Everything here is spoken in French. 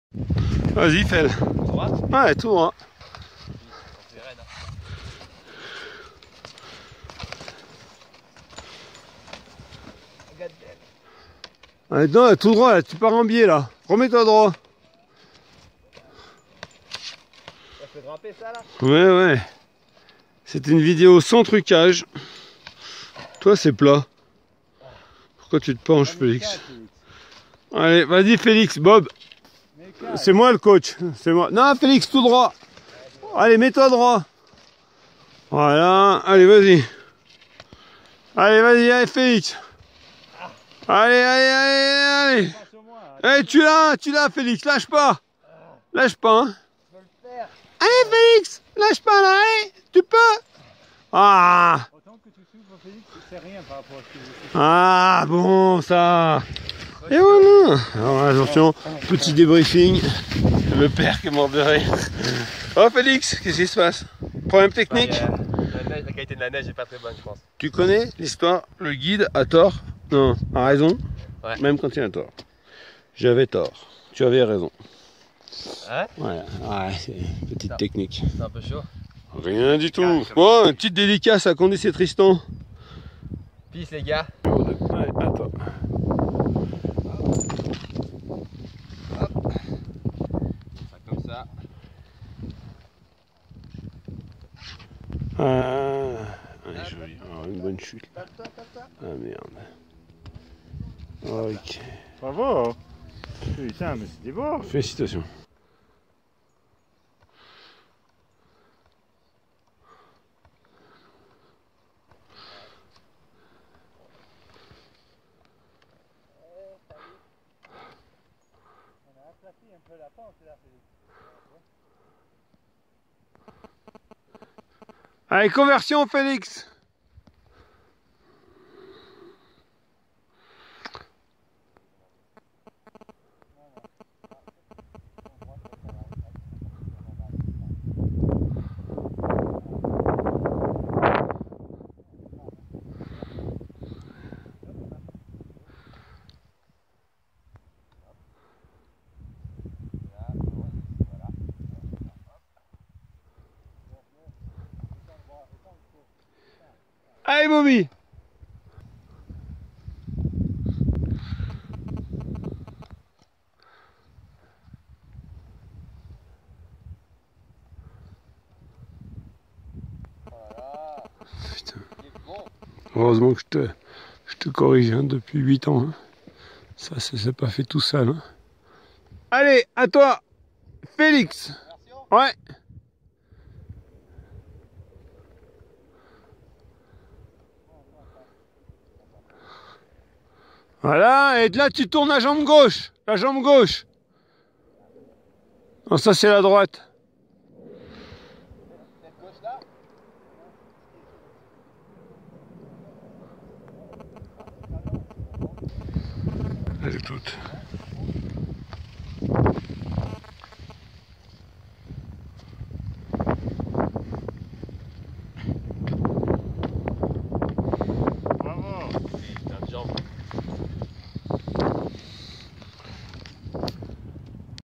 Vas-y, fais-le. Tout droit? Ouais, tout droit. C'est raide, hein. Allez, non, tout droit, là, tu pars en biais, là. Remets-toi droit. Ça fait grimper ça, là? Ouais. C'est une vidéo sans trucage. Toi, c'est plat. Pourquoi tu te penches, Félix? Allez, vas-y, Félix, Bob. C'est moi le coach. C'est moi. Non, Félix, tout droit. Allez, mets-toi droit. Voilà. Allez, vas-y. Allez, Félix. Allez. Allez, tu l'as, Félix. Lâche pas. Lâche pas, hein. Allez, Félix. Lâche pas, là. Allez, tu peux. Ah. Autant que tu souffres, Félix, c'est rien par rapport à ce que je fais. Ah, bon, ça. Et voilà. Alors, attention, petit débriefing. Le père qui est mort de rire. Oh, Félix, qu'est-ce qui se passe? Problème technique? La qualité de la neige est pas très bonne, je pense. Tu connais l'histoire? Le guide a tort? Non, a raison? Ouais. Même quand il a tort. J'avais tort. Tu avais raison. Hein? Voilà. Ouais, c'est une petite technique. C'est un peu chaud. Rien du tout. Bon, une petite dédicace à Condé et Tristan. Peace, les gars. Ouais, attends. Comme ça. Ah, joli. Alors, une bonne chute. Ah merde. Ok. Bravo. Putain, mais c'était beau. Félicitations. Allez, conversion, Félix. Allez, Bobby. Putain. Heureusement que je te corrige hein, depuis 8 ans. Hein. Ça s'est pas fait tout seul. Hein. Allez, à toi, Félix. Ouais. Voilà, et de là tu tournes la jambe gauche. La jambe gauche. Non, ça c'est la droite. Elle est toute.